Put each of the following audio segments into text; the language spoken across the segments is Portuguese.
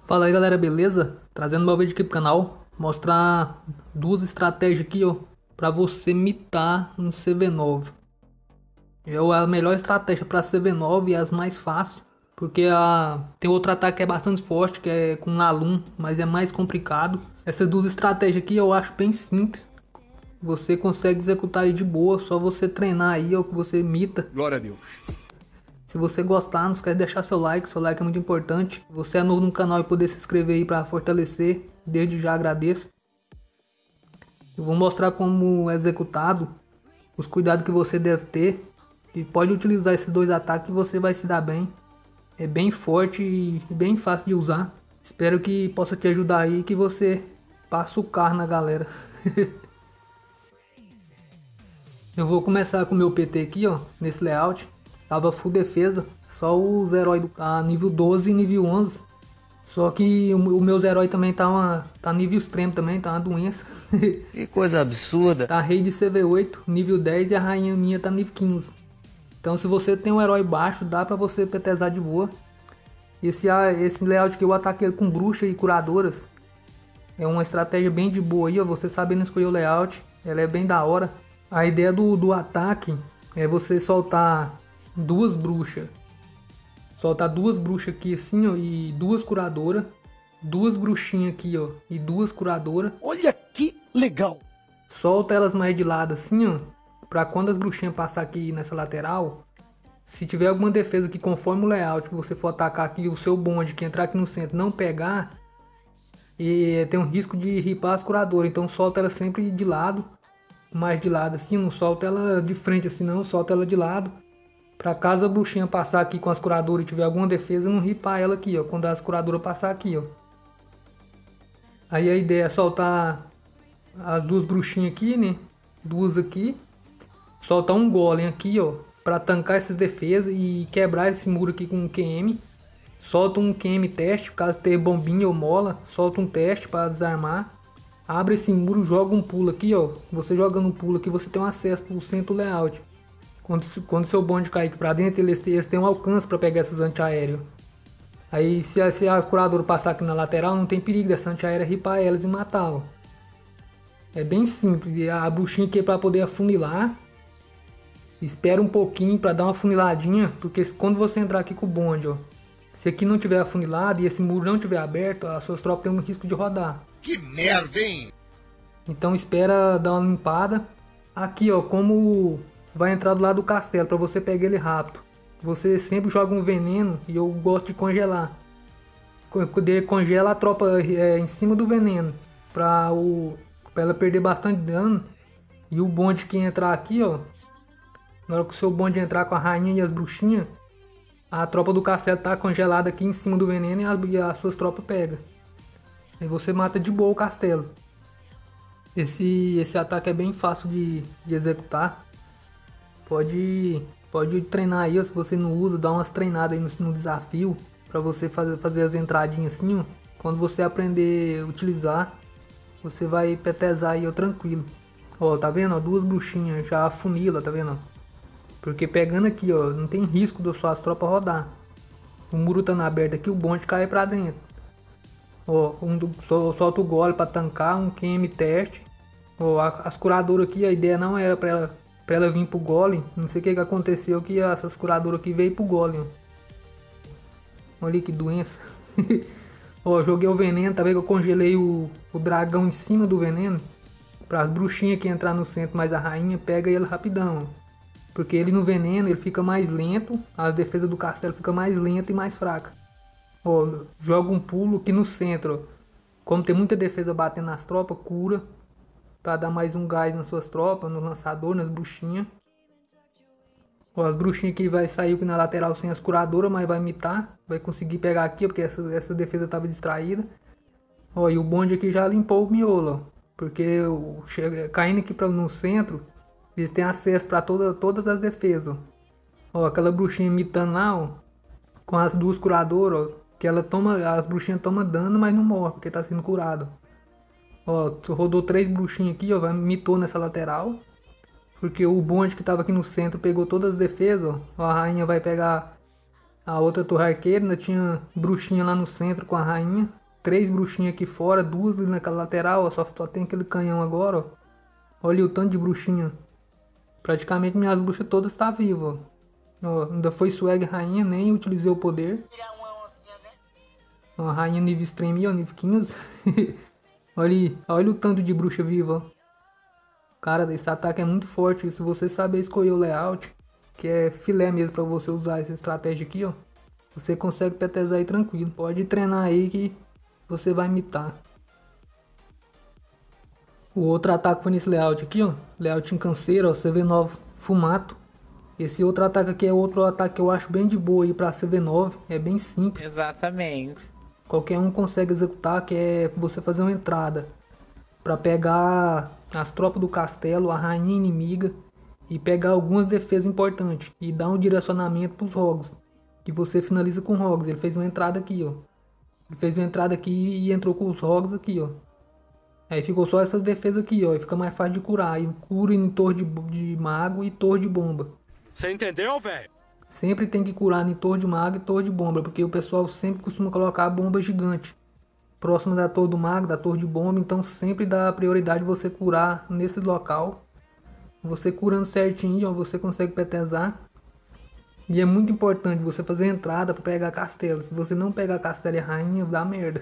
Fala aí galera, beleza? Trazendo meu vídeo aqui pro canal, mostrar duas estratégias aqui, ó, pra você mitar um CV9. É a melhor estratégia pra CV9 e as mais fáceis, porque tem outro ataque que é bastante forte, que é com Nalum, mas é mais complicado. Essas duas estratégias aqui eu acho bem simples, você consegue executar aí de boa, só você treinar aí, ó, que você imita. Glória a Deus. Se você gostar, não esquece de deixar seu like é muito importante. Se você é novo no canal e poder se inscrever aí para fortalecer, desde já agradeço. Eu vou mostrar como é executado, os cuidados que você deve ter. E pode utilizar esses dois ataques que você vai se dar bem. É bem forte e bem fácil de usar. Espero que possa te ajudar aí, que você passe o carro na galera. Eu vou começar com o meu PT aqui, ó, nesse layout. Tava full defesa, só os heróis a nível 12 e nível 11. Só que o meus heróis também tá nível extremo também, tá uma doença. Que coisa absurda. Tá rei de CV8, nível 10 e a rainha minha tá nível 15. Então se você tem um herói baixo, dá pra você PTzar de boa. Esse layout que eu ataquei ele com bruxa e curadoras. É uma estratégia bem de boa aí, ó, você sabendo escolher o layout. Ela é bem da hora. A ideia do ataque é você soltar duas bruxas. Soltar duas bruxas aqui assim, ó, e duas curadoras. Duas bruxinhas aqui, ó, e duas curadoras. Olha que legal. Solta elas mais de lado assim, ó. Pra quando as bruxinhas passar aqui nessa lateral. Se tiver alguma defesa que conforme o layout que você for atacar aqui, o seu bonde que entrar aqui no centro não pegar. E tem um risco de ripar as curadoras. Então solta ela sempre de lado. Mais de lado assim, não solta ela de frente assim não, solta ela de lado. Pra caso a bruxinha passar aqui com as curadoras e tiver alguma defesa, não ripar ela aqui, ó. Quando as curadoras passar aqui, ó. Aí a ideia é soltar as duas bruxinhas aqui, né? Duas aqui. Soltar um golem aqui, ó. Pra tancar essas defesas e quebrar esse muro aqui com um QM. Solta um QM teste, caso tenha bombinha ou mola. Solta um teste para desarmar. Abre esse muro, joga um pulo aqui, ó. Você jogando um pulo aqui, você tem um acesso pro centro layout. Quando seu bonde cair aqui pra dentro, eles têm um alcance para pegar esses antiaéreos. Aí se a curadora passar aqui na lateral, não tem perigo dessa antiaérea ripar elas e matar, ó. É bem simples. E a bruxinha aqui é para poder afunilar. Espera um pouquinho para dar uma afuniladinha, porque quando você entrar aqui com o bonde, ó. Se aqui não tiver afunilado e esse muro não tiver aberto, as suas tropas têm um risco de rodar. Que merda, hein? Então espera dar uma limpada. Aqui, ó, como vai entrar do lado do castelo para você pegar ele rápido. Você sempre joga um veneno e eu gosto de congelar. Congela a tropa em cima do veneno para ela perder bastante dano. E o bonde que entrar aqui, ó, na hora que o seu bonde entrar com a rainha e as bruxinhas, a tropa do castelo tá congelada aqui em cima do veneno e as suas tropas pegam. Aí você mata de boa o castelo. Esse ataque é bem fácil de executar. Pode treinar aí, ó, se você não usa, dá umas treinadas aí no desafio. Pra você fazer as entradinhas assim, ó. Quando você aprender a utilizar, você vai petezar aí, ó, tranquilo. Ó, tá vendo? Ó, duas bruxinhas, já afunila, tá vendo? Porque pegando aqui, ó, não tem risco das suas tropas rodar. O muro tá aberto aqui, o bonde cai pra dentro. Ó, solta o gole pra tancar, um QM teste. Ó, as curadoras aqui, a ideia não era pra ela vir pro golem. Não sei o que aconteceu, que essas curadoras aqui veio pro golem, ó. Olha que doença. Ó, joguei o veneno, tá vendo que eu congelei o dragão em cima do veneno. Para as bruxinhas que entrar no centro, mas a rainha pega ele rapidão. Porque ele no veneno, ele fica mais lento. As defesas do castelo fica mais lenta e mais fraca. Ó, joga um pulo aqui no centro, ó. Como tem muita defesa batendo nas tropas, cura. Para dar mais um gás nas suas tropas, no lançador, nas bruxinhas. Ó, as bruxinhas aqui vai sair aqui na lateral sem as curadoras, mas vai mitar. Vai conseguir pegar aqui, porque essa defesa estava distraída. Ó, e o bonde aqui já limpou o miolo, ó. Porque caindo aqui no centro, eles têm acesso para todas as defesas. Ó, aquela bruxinha mitando lá, ó, com as duas curadoras, ó, que as bruxinhas tomam dano, mas não morre, porque tá sendo curado. Ó, rodou três bruxinhas aqui, ó, mitou nessa lateral. Porque o bonde que tava aqui no centro pegou todas as defesas, ó. A rainha vai pegar a outra torre arqueira, ainda tinha bruxinha lá no centro com a rainha. 3 bruxinhas aqui fora, 2 ali naquela lateral, ó, só tem aquele canhão agora, ó. Olha o tanto de bruxinha. Praticamente minhas bruxas todas estão vivas, ó. Ainda foi swag rainha, nem utilizei o poder. Ó, a rainha nível extreme, ó, nível 15. Olha aí, olha o tanto de bruxa viva, ó. Cara, esse ataque é muito forte. Se você saber escolher o layout, que é filé mesmo pra você usar essa estratégia aqui, ó, você consegue petezar aí tranquilo. Pode treinar aí que você vai imitar. O outro ataque foi nesse layout aqui, ó. Layout em canseira, ó, CV9 fumato. Esse outro ataque aqui é outro ataque que eu acho bem de boa aí pra CV9. É bem simples. Exatamente. Qualquer um consegue executar, que é você fazer uma entrada pra pegar as tropas do castelo, a rainha inimiga, e pegar algumas defesas importantes e dar um direcionamento pros rogues, que você finaliza com rogues. Ele fez uma entrada aqui, ó. Ele fez uma entrada aqui e entrou com os rogues aqui, ó. Aí ficou só essas defesas aqui, ó. E fica mais fácil de curar. E cura em torre de mago e torre de bomba. Você entendeu, velho? Sempre tem que curar em torre de mago e torre de bomba, porque o pessoal sempre costuma colocar bomba gigante próximo da torre do mago, da torre de bomba. Então sempre dá prioridade você curar nesse local. Você curando certinho, ó, você consegue petezar. E é muito importante você fazer entrada para pegar castelo. Se você não pegar castelo e rainha, dá merda.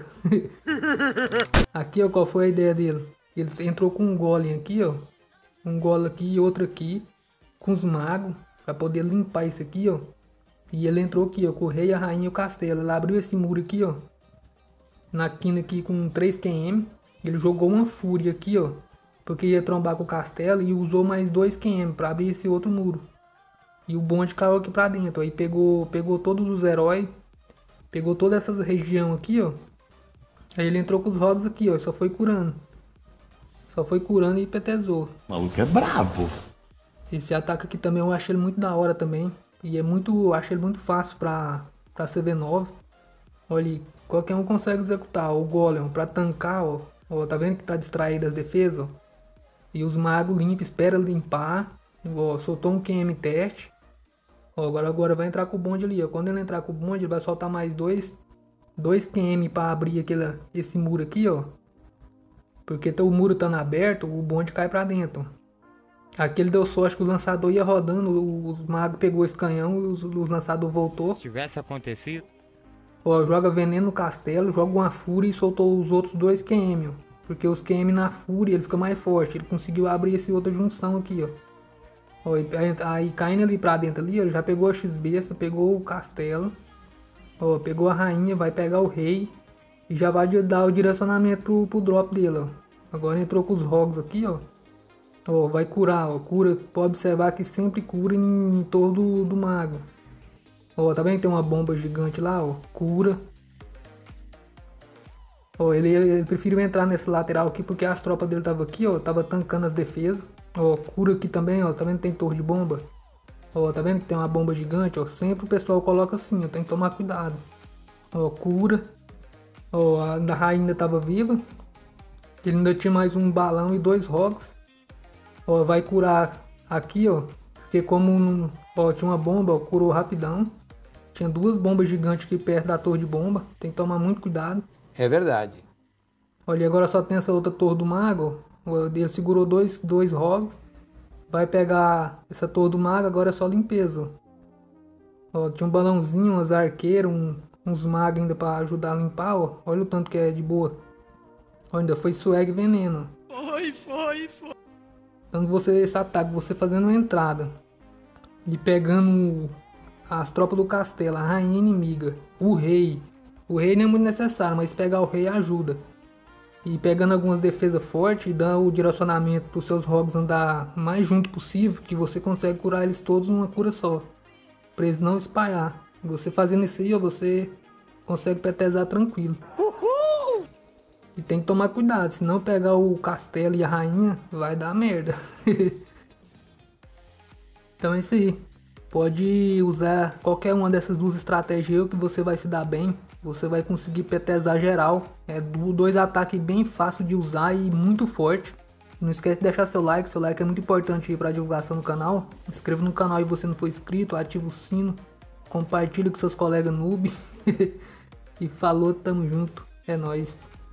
Aqui, ó, qual foi a ideia dele? Ele entrou com um golem aqui, ó. Um golem aqui e outro aqui. Com os magos. Para poder limpar isso aqui, ó. E ele entrou aqui, ó. Com o rei, a rainha e o castelo. Ele abriu esse muro aqui, ó. Na quina aqui com 3 km. Ele jogou uma fúria aqui, ó. Porque ia trombar com o castelo. E usou mais 2 km para abrir esse outro muro. E o bonde caiu aqui pra dentro. Aí pegou todos os heróis. Pegou toda essa região aqui, ó. Aí ele entrou com os rogues aqui, ó. Só foi curando. Só foi curando e petezou. O maluco é brabo. Esse ataque aqui também eu achei ele muito da hora também. E é muito. Eu achei ele muito fácil pra CV9. Olha aí. Qualquer um consegue executar. O Golem pra tancar, ó. Ó, tá vendo que tá distraído as defesas, ó. E os magos limpam, espera limpar. Ó, soltou um QM teste. Ó, agora vai entrar com o bonde ali, ó. Quando ele entrar com o bonde, ele vai soltar mais 2 QM para abrir esse muro aqui, ó. Porque o muro estando aberto, o bonde cai para dentro. Aqui ele deu sorte que o lançador ia rodando, os magos pegou esse canhão e o lançador voltou. Se tivesse acontecido. Ó, joga veneno no castelo, joga uma fúria e soltou os outros 2 QM, ó. Porque os QM na fúria ele fica mais forte. Ele conseguiu abrir essa outra junção aqui, ó. Ó, aí caindo ali pra dentro ali, ó, já pegou a X-Besta, pegou o castelo. Ó, pegou a rainha, vai pegar o rei. E já vai dar o direcionamento pro drop dele, ó. Agora entrou com os rogues aqui, ó. Ó, vai curar, ó. Cura, pode observar que sempre cura em torno do mago. Ó, tá vendo que tem uma bomba gigante lá, ó. Cura. Ó, ele preferiu entrar nesse lateral aqui porque as tropas dele estavam aqui, ó. Tava tancando as defesas. Ó, cura aqui também, ó. Tá vendo que tem torre de bomba? Ó, tá vendo que tem uma bomba gigante, ó. Sempre o pessoal coloca assim, ó. Tem que tomar cuidado. Ó, cura. Ó, a da rainha ainda tava viva. Ele ainda tinha mais um balão e 2 rogues. Ó, vai curar aqui, ó. Porque como, ó, tinha uma bomba, ó, curou rapidão. Tinha 2 bombas gigantes aqui perto da torre de bomba. Tem que tomar muito cuidado. É verdade. Olha, agora só tem essa outra torre do mago, ó. Ele segurou 2 rogues. Vai pegar essa torre do mago, agora é só limpeza. Ó, tinha um balãozinho, umas arqueiras, uns magos ainda pra ajudar a limpar, ó. Olha o tanto que é de boa. Ó, ainda foi swag veneno. Foi. Então esse ataque, você fazendo uma entrada e pegando as tropas do castelo, a rainha inimiga, o rei. O rei não é muito necessário, mas pegar o rei ajuda. E pegando algumas defesas fortes e dá o direcionamento para os seus rogues andar mais junto possível, que você consegue curar eles todos numa cura só. Para eles não espalhar. Você fazendo isso aí, ó, você consegue petezar tranquilo. Uhul! E tem que tomar cuidado, se não pegar o castelo e a rainha, vai dar merda. Então é isso aí. Pode usar qualquer uma dessas 2 estratégias que você vai se dar bem. Você vai conseguir petezar geral. É 2 ataques bem fácil de usar e muito forte. Não esquece de deixar seu like é muito importante para a divulgação do canal. Inscreva no canal se você não for inscrito, ativa o sino compartilha com seus colegas noob. E falou, tamo junto. É nóis.